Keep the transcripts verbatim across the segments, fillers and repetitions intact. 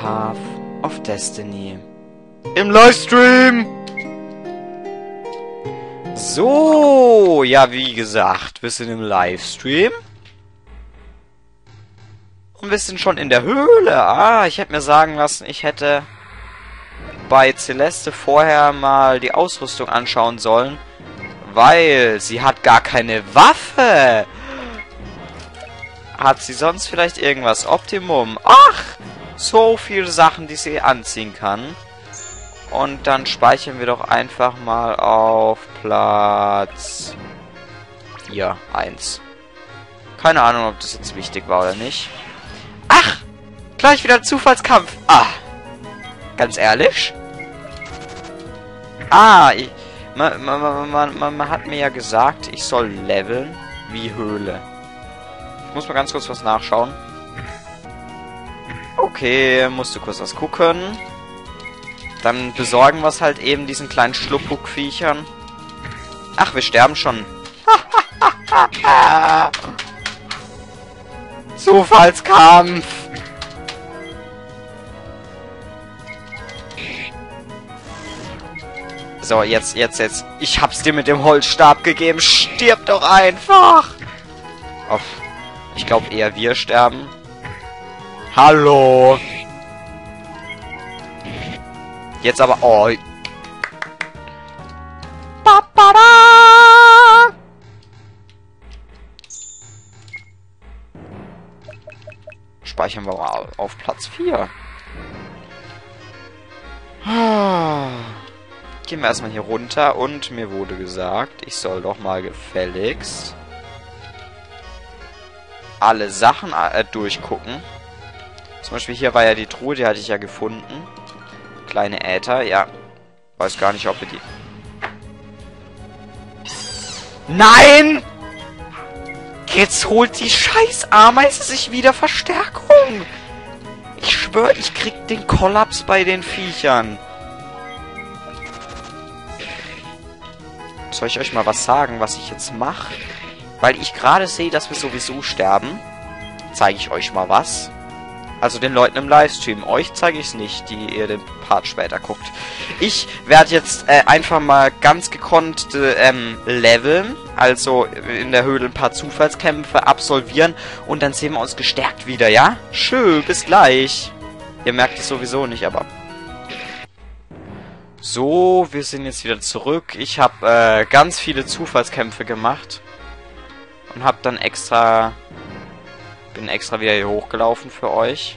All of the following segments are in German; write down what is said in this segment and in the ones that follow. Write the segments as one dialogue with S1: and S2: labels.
S1: Path of Destiny. Im Livestream! So, ja, wie gesagt, wir sind im Livestream. Und wir sind schon in der Höhle. Ah, ich hätte mir sagen lassen, ich hätte bei Celeste vorher mal die Ausrüstung anschauen sollen. Weil sie hat gar keine Waffe. Hat sie sonst vielleicht irgendwas? Optimum. Ach, so viele Sachen, die sie anziehen kann. Und dann speichern wir doch einfach mal auf Platz vier, eins. Keine Ahnung, ob das jetzt wichtig war oder nicht. Ach, gleich wieder Zufallskampf. Ah, ganz ehrlich? Ah, ich, man, man, man, man, man hat mir ja gesagt, ich soll leveln wie Höhle. Ich muss mal ganz kurz was nachschauen. Okay, musst du kurz was gucken. Dann besorgen wir es halt eben diesen kleinen Schlupphuck-Viechern. Ach, wir sterben schon. Zufallskampf! So, jetzt, jetzt, jetzt. Ich hab's dir mit dem Holzstab gegeben. Stirb doch einfach! Auf. Ich glaube eher wir sterben. Hallo! Jetzt aber... Oh. Speichern wir mal auf Platz vier. Gehen wir erstmal hier runter und mir wurde gesagt, ich soll doch mal gefälligst alle Sachen äh, durchgucken. Zum Beispiel hier war ja die Truhe, die hatte ich ja gefunden. Kleine Äther, ja. Weiß gar nicht, ob wir die... Nein! Jetzt holt die scheiß Ameise sich wieder Verstärkung. Ich schwöre, ich krieg den Kollaps bei den Viechern. Soll ich euch mal was sagen, was ich jetzt mache? Weil ich gerade sehe, dass wir sowieso sterben. Zeige ich euch mal was. Also den Leuten im Livestream. Euch zeige ich es nicht, die ihr den Part später guckt. Ich werde jetzt äh, einfach mal ganz gekonnt äh, ähm, leveln. Also in der Höhle ein paar Zufallskämpfe absolvieren. Und dann sehen wir uns gestärkt wieder, ja? Schön, bis gleich. Ihr merkt es sowieso nicht, aber... So, wir sind jetzt wieder zurück. Ich habe äh, ganz viele Zufallskämpfe gemacht. Und habe dann extra... Bin extra wieder hier hochgelaufen für euch.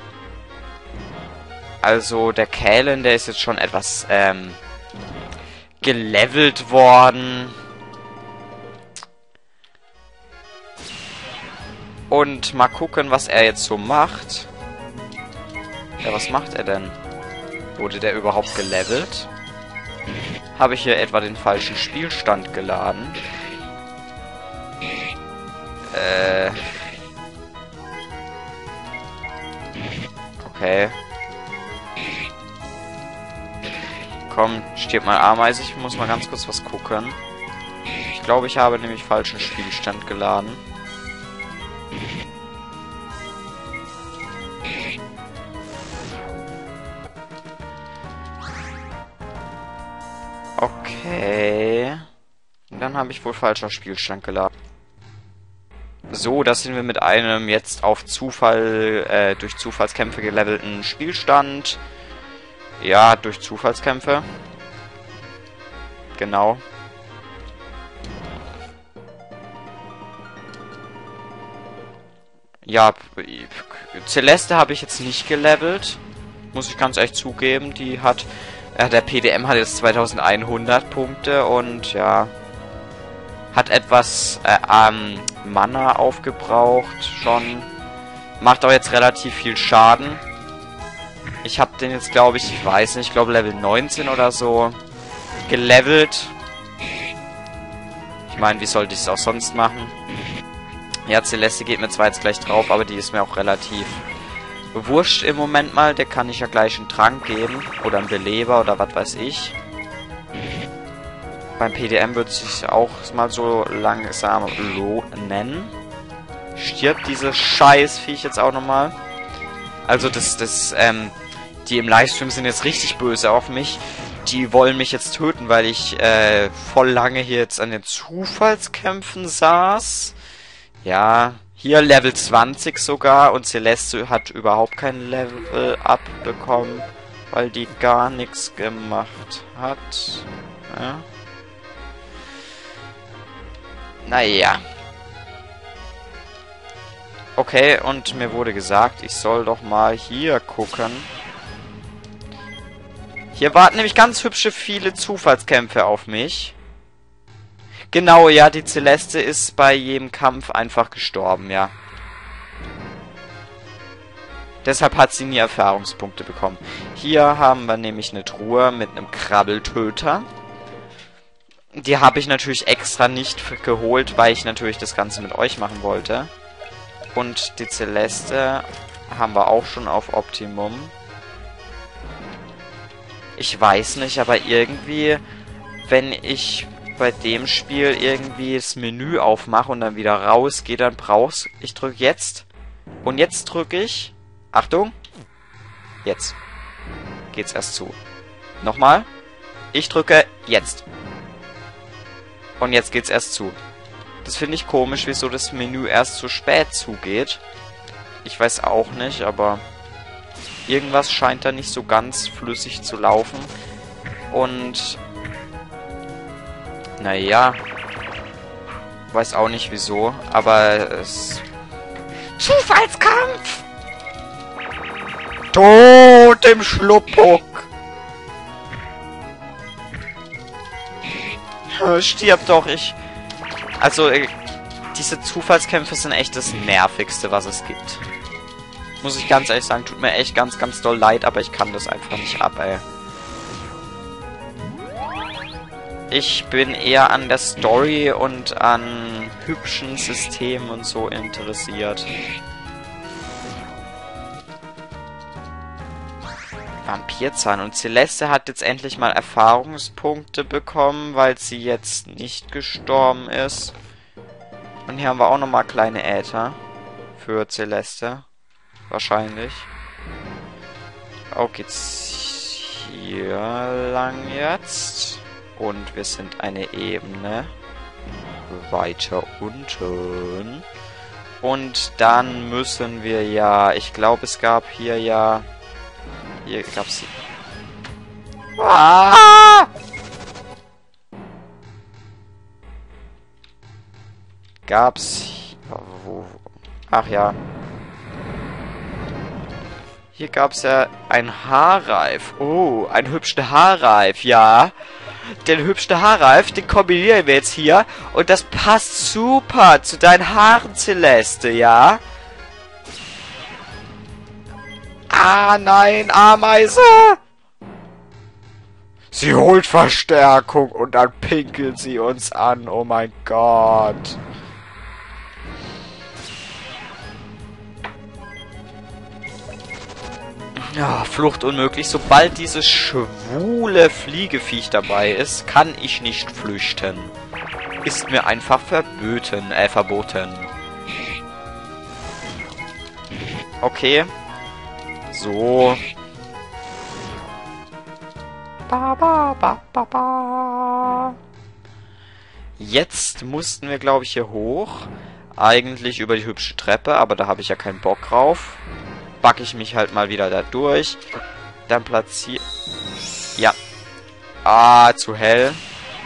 S1: Also der Kalen, der ist jetzt schon etwas ähm, gelevelt worden. Und mal gucken, was er jetzt so macht. Ja, was macht er denn? Wurde der überhaupt gelevelt? Habe ich hier etwa den falschen Spielstand geladen? Äh... Okay. Komm, stirb mal Ameise. Ich muss mal ganz kurz was gucken. Ich glaube, ich habe nämlich falschen Spielstand geladen. Okay. Dann habe ich wohl falscher Spielstand geladen. So, das sind wir mit einem jetzt auf Zufall, äh, durch Zufallskämpfe gelevelten Spielstand. Ja, durch Zufallskämpfe. Genau. Ja, Celeste habe ich jetzt nicht gelevelt. Muss ich ganz ehrlich zugeben. Die hat, äh, der P D M hat jetzt zweitausendeinhundert Punkte und ja... Hat etwas äh, ähm, Mana aufgebraucht schon. Macht auch jetzt relativ viel Schaden. Ich habe den jetzt, glaube ich, ich weiß nicht, ich glaube Level neunzehn oder so gelevelt. Ich meine, wie sollte ich es auch sonst machen? Ja, Celeste geht mir zwar jetzt gleich drauf, aber die ist mir auch relativ wurscht im Moment mal. Der kann ich ja gleich einen Trank geben. Oder einen Beleber oder was weiß ich. Beim P D M wird es sich auch mal so langsam lohnen. Stirbt dieses Scheißviech jetzt auch nochmal. Also das, das, ähm, Die im Livestream sind jetzt richtig böse auf mich. Die wollen mich jetzt töten, weil ich äh, voll lange hier jetzt an den Zufallskämpfen saß. Ja, hier Level zwanzig sogar. Und Celeste hat überhaupt kein Level-Up bekommen, weil die gar nichts gemacht hat. Ja. Naja. Okay, und mir wurde gesagt, ich soll doch mal hier gucken. Hier warten nämlich ganz hübsche viele Zufallskämpfe auf mich. Genau, ja, die Celeste ist bei jedem Kampf einfach gestorben, ja. Deshalb hat sie nie Erfahrungspunkte bekommen. Hier haben wir nämlich eine Truhe mit einem Krabbeltöter. Die habe ich natürlich extra nicht geholt, weil ich natürlich das Ganze mit euch machen wollte. Und die Celeste haben wir auch schon auf Optimum. Ich weiß nicht, aber irgendwie, wenn ich bei dem Spiel irgendwie das Menü aufmache und dann wieder rausgehe, dann brauchst ich drücke jetzt. Und jetzt drücke ich. Achtung. Jetzt. Geht's erst zu. Nochmal. Ich drücke jetzt. Und jetzt geht's erst zu. Das finde ich komisch, wieso das Menü erst so spät zugeht. Ich weiß auch nicht, aber irgendwas scheint da nicht so ganz flüssig zu laufen. Und naja, weiß auch nicht wieso, aber es... Zufallskampf! Tod im Schluppuck! Stirb doch, ich... Also, äh, diese Zufallskämpfe sind echt das Nervigste, was es gibt. Muss ich ganz ehrlich sagen, tut mir echt ganz, ganz doll leid, aber ich kann das einfach nicht ab, ey. Ich bin eher an der Story und an hübschen Systemen und so interessiert. Vampirzahn. Und Celeste hat jetzt endlich mal Erfahrungspunkte bekommen, weil sie jetzt nicht gestorben ist. Und hier haben wir auch nochmal kleine Äther für Celeste. Wahrscheinlich. Oh, geht's hier lang jetzt? Und wir sind eine Ebene weiter unten. Und dann müssen wir ja... Ich glaube, es gab hier ja... Hier gab's... Ah! Gab's... Wo? Ach ja. Hier gab's ja ein Haarreif. Oh, ein hübscher Haarreif, ja. Den hübschen Haarreif, den kombinieren wir jetzt hier. Und das passt super zu deinen Haaren, Celeste, ja. Ah, nein, Ameise! Sie holt Verstärkung und dann pinkelt sie uns an. Oh mein Gott. Ja, Flucht unmöglich. Sobald dieses schwule Fliegeviech dabei ist, kann ich nicht flüchten. Ist mir einfach verböten, äh, verboten. Okay. So. Ba, ba, ba, ba, ba. Jetzt mussten wir, glaube ich, hier hoch. Eigentlich über die hübsche Treppe, aber da habe ich ja keinen Bock drauf. Backe ich mich halt mal wieder da durch. Dann platziere... Ja. Ah, zu hell.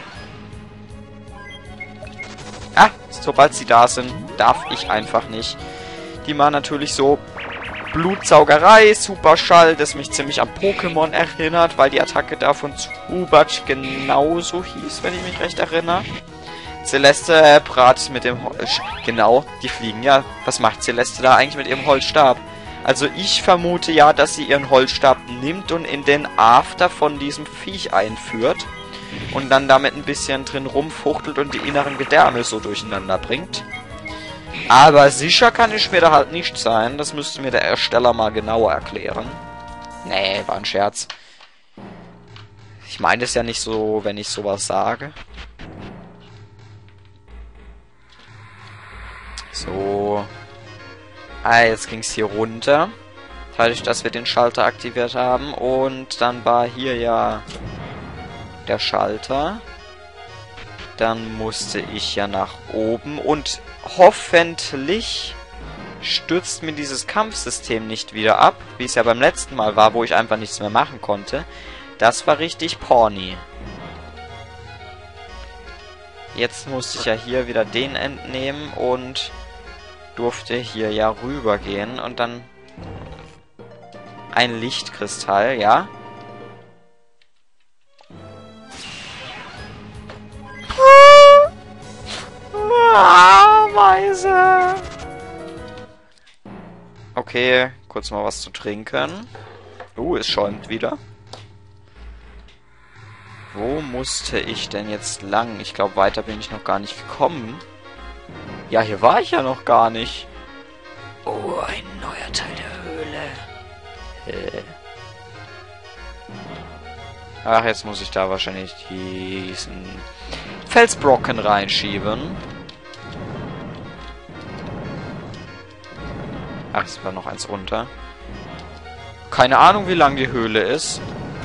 S1: Ah, sobald sie da sind, darf ich einfach nicht. Die machen natürlich so Blutsaugerei, Superschall, das mich ziemlich an Pokémon erinnert, weil die Attacke da von Zubatsch genauso hieß, wenn ich mich recht erinnere. Celeste bratet mit dem Holz... Genau, die fliegen ja. Was macht Celeste da eigentlich mit ihrem Holzstab? Also ich vermute ja, dass sie ihren Holzstab nimmt und in den After von diesem Viech einführt. Und dann damit ein bisschen drin rumfuchtelt und die inneren Gedärme so durcheinander bringt. Aber sicher kann ich mir da halt nicht sein. Das müsste mir der Ersteller mal genauer erklären. Nee, war ein Scherz. Ich meine es ja nicht so, wenn ich sowas sage. So. Ah, jetzt ging es hier runter. Dadurch, dass wir den Schalter aktiviert haben. Und dann war hier ja der Schalter. Dann musste ich ja nach oben. Und hoffentlich stürzt mir dieses Kampfsystem nicht wieder ab. Wie es ja beim letzten Mal war, wo ich einfach nichts mehr machen konnte. Das war richtig porny. Jetzt musste ich ja hier wieder den entnehmen und durfte hier ja rübergehen. Und dann ein Lichtkristall, ja. Ah, Weise. Okay, kurz mal was zu trinken. Uh, es schäumt wieder. Wo musste ich denn jetzt lang? Ich glaube, weiter bin ich noch gar nicht gekommen. Ja, hier war ich ja noch gar nicht. Oh, ein neuer Teil der Höhle. Äh. Ach, jetzt muss ich da wahrscheinlich diesen Felsbrocken reinschieben. Ach, es war noch eins runter. Keine Ahnung, wie lang die Höhle ist.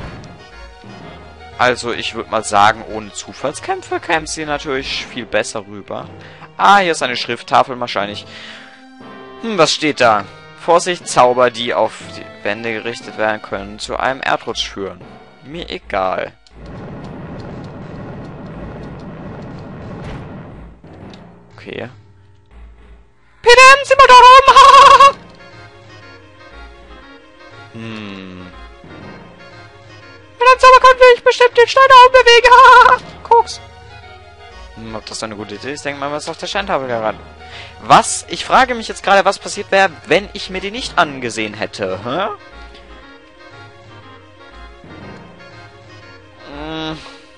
S1: Also, ich würde mal sagen, ohne Zufallskämpfe käme sie natürlich viel besser rüber. Ah, hier ist eine Schrifttafel wahrscheinlich. Hm, was steht da? Vorsicht, Zauber, die auf die Wände gerichtet werden können, zu einem Erdrutsch führen. Mir egal. Okay. Bitte, Sie mal da oben! Hm. Mit einem Zauber kann ich bestimmt den Stein da oben bewegen. Guck's. Hm, ob das so eine gute Idee ist, denkt man, was auf der Steintafel gerade. Was? Ich frage mich jetzt gerade, was passiert wäre, wenn ich mir die nicht angesehen hätte. Hä? Hm.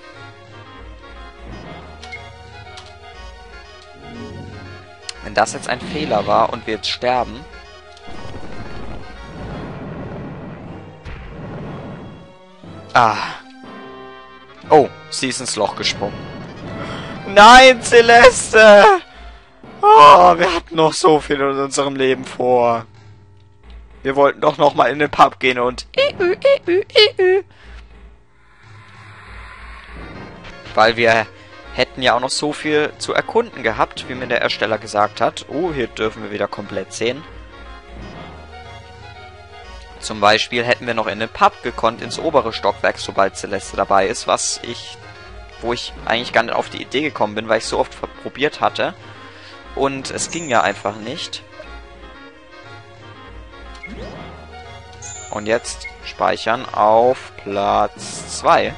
S1: Wenn das jetzt ein Fehler war und wir jetzt sterben. Ah. Oh, sie ist ins Loch gesprungen. Nein, Celeste! Oh, wir hatten noch so viel in unserem Leben vor. Wir wollten doch noch mal in den Pub gehen und... Weil wir hätten ja auch noch so viel zu erkunden gehabt, wie mir der Ersteller gesagt hat. Oh, hier dürfen wir wieder komplett sehen. Zum Beispiel hätten wir noch in den Pub gekonnt, ins obere Stockwerk, sobald Celeste dabei ist, was ich... wo ich eigentlich gar nicht auf die Idee gekommen bin, weil ich so oft probiert hatte. Und es ging ja einfach nicht. Und jetzt speichern auf Platz zwei.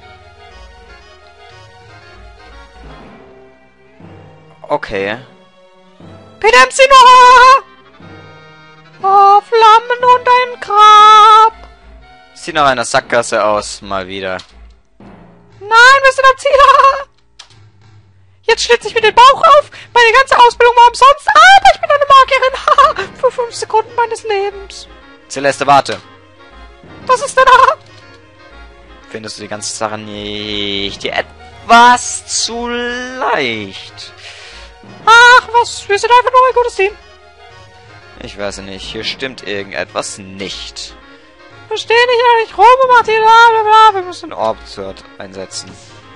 S1: Okay. Bitte sie noch! Oh, Flammen und ein Grab! Sieht nach einer Sackgasse aus, mal wieder. Nein, wir sind am Ziel! Jetzt schlitze ich mir den Bauch auf! Meine ganze Ausbildung war umsonst, aber ich bin eine Magierin! Für fünf Sekunden meines Lebens. Celeste, warte. Was ist denn da? Findest du die ganze Sache nicht hier etwas zu leicht? Ach, was? Wir sind einfach nur ein gutes Team. Ich weiß nicht, hier stimmt irgendetwas nicht. Verstehe nicht, eigentlich rum und macht hier bla bla bla. Wir müssen Orbzert einsetzen.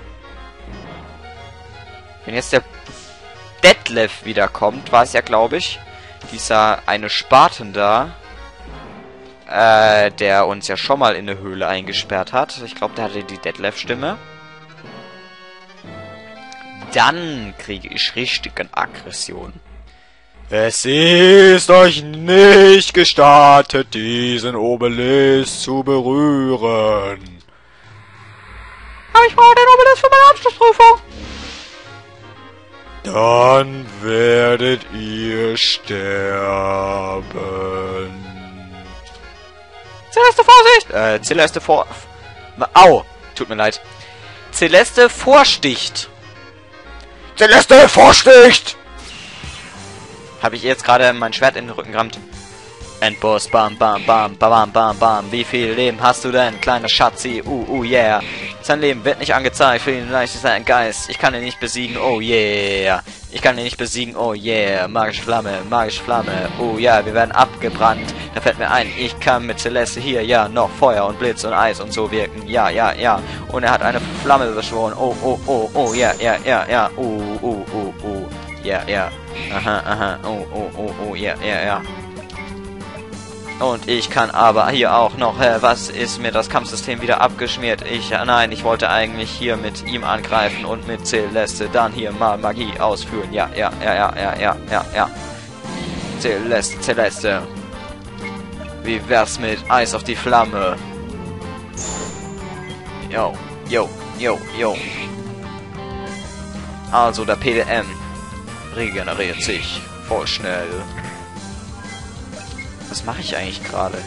S1: Wenn jetzt der Detlef wiederkommt, war es ja, glaube ich, dieser eine Spaten da, äh, der uns ja schon mal in eine Höhle eingesperrt hat. Ich glaube, der hatte die Detlef-Stimme. Dann kriege ich richtigen Aggression. Es ist euch nicht gestattet, diesen Obelisk zu berühren. Aber ich brauche den Obelisk für meine Abschlussprüfung. Dann werdet ihr sterben. Celeste, Vorsicht! Äh, Celeste vor... Au! Tut mir leid. Celeste vorsticht. Celeste vorsticht! Habe ich jetzt gerade mein Schwert in den Rücken gerammt. Endboss, bam, bam, bam, bam, bam, bam. Wie viel Leben hast du denn, kleiner Schatzi? Uh, uh, yeah. Sein Leben wird nicht angezeigt, für ihn leicht ist ein Geist. Ich kann ihn nicht besiegen, oh yeah. Ich kann ihn nicht besiegen, oh yeah. Magische Flamme, magische Flamme, oh ja, yeah. Wir werden abgebrannt. Da fällt mir ein, ich kann mit Celeste hier, ja, noch Feuer und Blitz und Eis und so wirken. Ja, ja, ja. Und er hat eine Flamme beschworen. Oh, oh, oh, oh, ja, ja, ja, ja. Oh, oh, oh, oh. Ja, ja. Aha, aha. Oh, oh, oh, oh, ja, ja, ja. Und ich kann aber hier auch noch, äh, was ist mir das Kampfsystem wieder abgeschmiert? Ich, äh, nein, ich wollte eigentlich hier mit ihm angreifen und mit Celeste dann hier mal Magie ausführen. Ja, ja, ja, ja, ja, ja, ja, ja. Celeste, Celeste. Wie wär's mit Eis auf die Flamme? Yo, yo, yo, yo. Also der P D M regeneriert sich voll schnell. Was mache ich eigentlich gerade?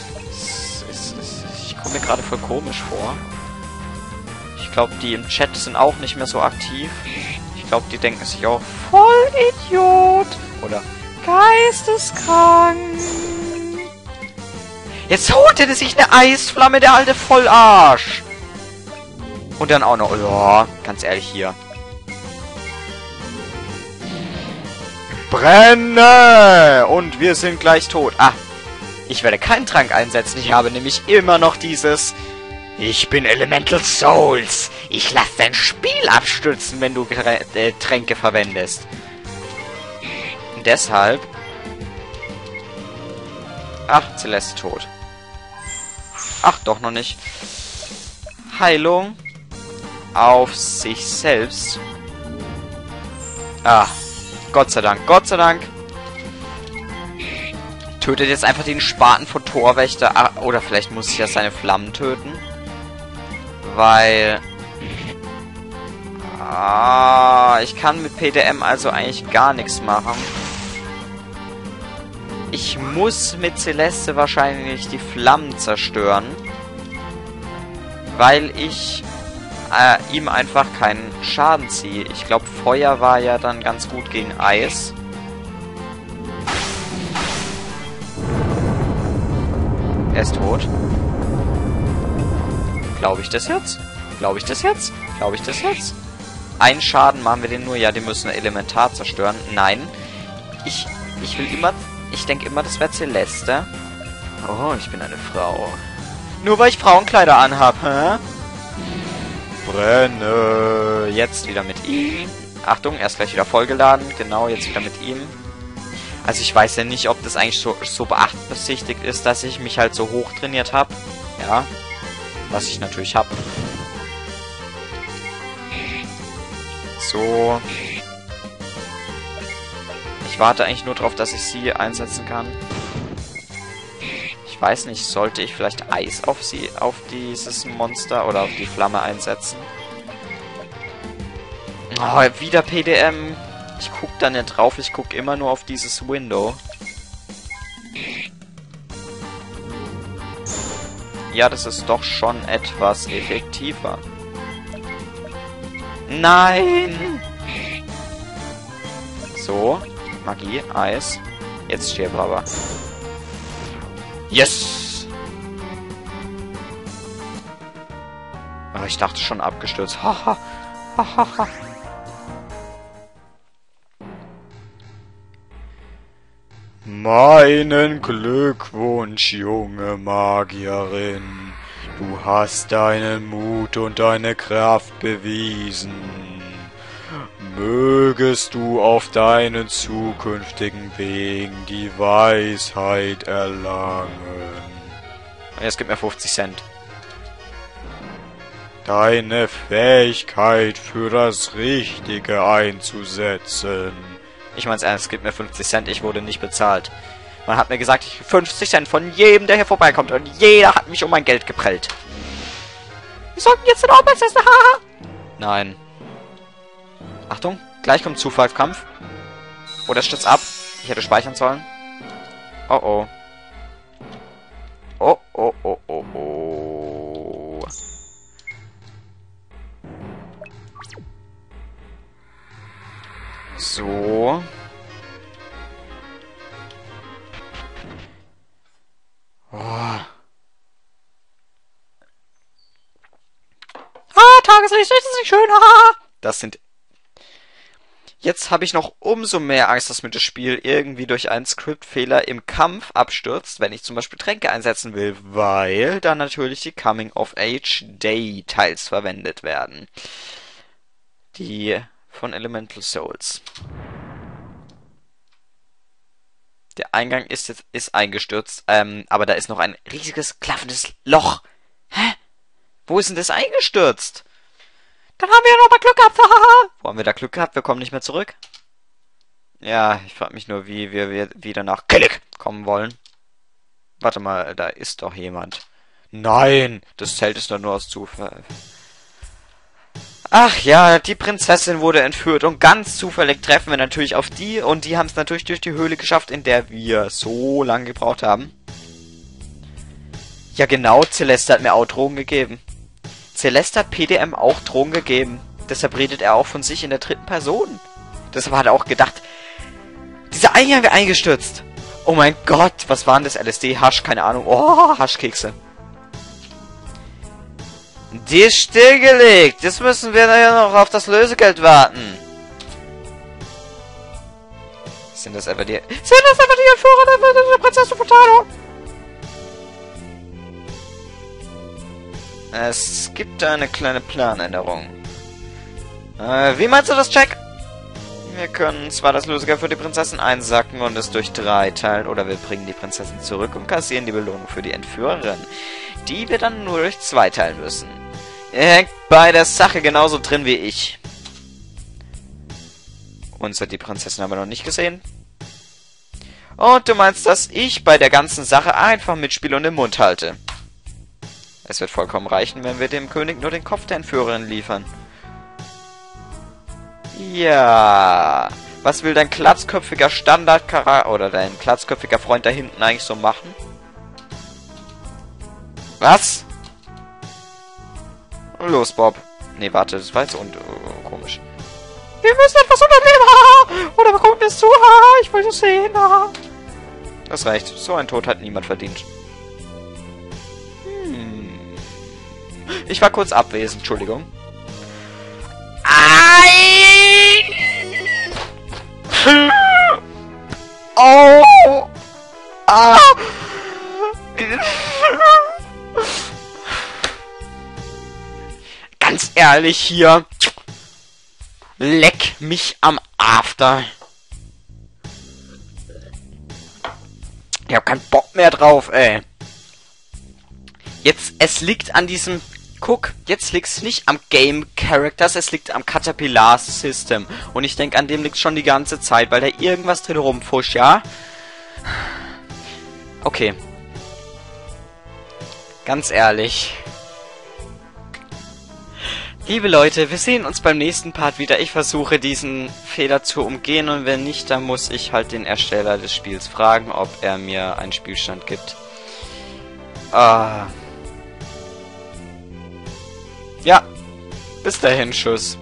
S1: Ich komme mir gerade voll komisch vor. Ich glaube, die im Chat sind auch nicht mehr so aktiv. Ich glaube, die denken sich auch voll Idiot oder geisteskrank. Jetzt holt er sich eine Eisflamme, der alte Vollarsch. Und dann auch noch, ja, ganz ehrlich hier. Brenne! Und wir sind gleich tot. Ah, ich werde keinen Trank einsetzen. Ich habe nämlich immer noch dieses... Ich bin Elemental Souls. Ich lasse dein Spiel abstürzen, wenn du äh, Tränke verwendest. Und deshalb... Ach, Celeste tot. Ach, doch noch nicht. Heilung auf sich selbst. Ah. Gott sei Dank, Gott sei Dank. Tötet jetzt einfach den Spaten von Torwächter. Ah, oder vielleicht muss ich ja seine Flammen töten. Weil... Ah, ich kann mit P D M also eigentlich gar nichts machen. Ich muss mit Celeste wahrscheinlich die Flammen zerstören. Weil ich... Äh, ihm einfach keinen Schaden ziehe. Ich glaube, Feuer war ja dann ganz gut gegen Eis. Er ist tot. Glaube ich das jetzt? Glaube ich das jetzt? Glaube ich das jetzt? Einen Schaden machen wir den nur. Ja, den müssen wir elementar zerstören. Nein. Ich, ich will immer... Ich denke immer, das wäre Celeste. Oh, ich bin eine Frau. Nur weil ich Frauenkleider anhab, hä? Brenne. Jetzt wieder mit ihm. Achtung, er ist gleich wieder vollgeladen. Genau, jetzt wieder mit ihm. Also ich weiß ja nicht, ob das eigentlich so, so beachtberechtigt ist, dass ich mich halt so hoch trainiert habe. Ja. Was ich natürlich habe. So. Ich warte eigentlich nur darauf, dass ich sie einsetzen kann. Ich weiß nicht, sollte ich vielleicht Eis auf sie, auf dieses Monster oder auf die Flamme einsetzen? Oh, wieder P D M. Ich guck da nicht drauf, ich guck immer nur auf dieses Window. Ja, das ist doch schon etwas effektiver. Nein! So, Magie, Eis. Jetzt stirb aber. Yes! Oh, ich dachte schon abgestürzt. Haha. Hahaha. Meinen Glückwunsch, junge Magierin. Du hast deinen Mut und deine Kraft bewiesen. Mögest du auf deinen zukünftigen Wegen die Weisheit erlangen. Und jetzt gib mir fünfzig Cent. Deine Fähigkeit für das Richtige einzusetzen. Ich mein's ernst, gib mir fünfzig Cent, ich wurde nicht bezahlt. Man hat mir gesagt, ich krieg fünfzig Cent von jedem, der hier vorbeikommt. Und jeder hat mich um mein Geld geprellt. Wir sollten jetzt den Arbeits essen, haha. Nein. Achtung, gleich kommt Zufallskampf. Oder stürzt ab. Ich hätte speichern sollen. Oh oh. Oh oh oh oh oh. So. Oh. nicht schön, haha. Das sind... Jetzt habe ich noch umso mehr Angst, dass mir das Spiel irgendwie durch einen Skriptfehler im Kampf abstürzt, wenn ich zum Beispiel Tränke einsetzen will, weil dann natürlich die Coming-of-Age-Details verwendet werden. Die von Elemental Souls. Der Eingang ist jetzt ist eingestürzt, ähm, aber da ist noch ein riesiges, klaffendes Loch. Hä? Wo ist denn das eingestürzt? Dann haben wir ja noch mal Glück gehabt, haha. Wo haben wir da Glück gehabt? Wir kommen nicht mehr zurück. Ja, ich frage mich nur, wie wir, wir wieder nach Kellic kommen wollen. Warte mal, da ist doch jemand. Nein, das Zelt ist doch nur aus Zufall. Ach ja, die Prinzessin wurde entführt und ganz zufällig treffen wir natürlich auf die und die haben es natürlich durch die Höhle geschafft, in der wir so lange gebraucht haben. Ja genau, Celeste hat mir auch Drogen gegeben. Celeste hat P D M auch Drogen gegeben. Deshalb redet er auch von sich in der dritten Person. Deshalb hat er auch gedacht, dieser Eingang wäre eingestürzt. Oh mein Gott, was waren das? L S D, Hasch, keine Ahnung. Oh, Haschkekse. Die ist stillgelegt. Jetzt müssen wir ja noch auf das Lösegeld warten. Sind das etwa die... Sind das etwa die Entführer der, der Prinzessin Furtado? Es gibt eine kleine Planänderung. Äh, wie meinst du das, Jack? Wir können zwar das Lösegeld für die Prinzessin einsacken und es durch drei teilen, oder wir bringen die Prinzessin zurück und kassieren die Belohnung für die Entführerin, die wir dann nur durch zwei teilen müssen. Ihr hängt bei der Sache genauso drin wie ich. Uns hat die Prinzessin aber noch nicht gesehen. Und du meinst, dass ich bei der ganzen Sache einfach mitspiele und den Mund halte? Es wird vollkommen reichen, wenn wir dem König nur den Kopf der Entführerin liefern. Ja. Was will dein glatzköpfiger Standardcharakter oder dein glatzköpfiger Freund da hinten eigentlich so machen? Was? Los, Bob. Nee, warte, das war jetzt un uh, komisch. Wir müssen etwas unternehmen, haha! Oder wir gucken es zu, haha! Ich will es sehen, haha! Das reicht. So ein Tod hat niemand verdient. Hm. Ich war kurz abwesend, Entschuldigung. Oh! Ah! Ganz ehrlich hier. Leck mich am After. Ich hab keinen Bock mehr drauf, ey. Jetzt, es liegt an diesem... Guck, jetzt liegt's nicht am Game Characters, es liegt am Caterpillar System. Und ich denke, an dem liegt's schon die ganze Zeit, weil da irgendwas drin rumfuscht, ja? Okay. Ganz ehrlich. Liebe Leute, wir sehen uns beim nächsten Part wieder. Ich versuche diesen Fehler zu umgehen und wenn nicht, dann muss ich halt den Ersteller des Spiels fragen, ob er mir einen Spielstand gibt. Ah... Ja, bis dahin, tschüss.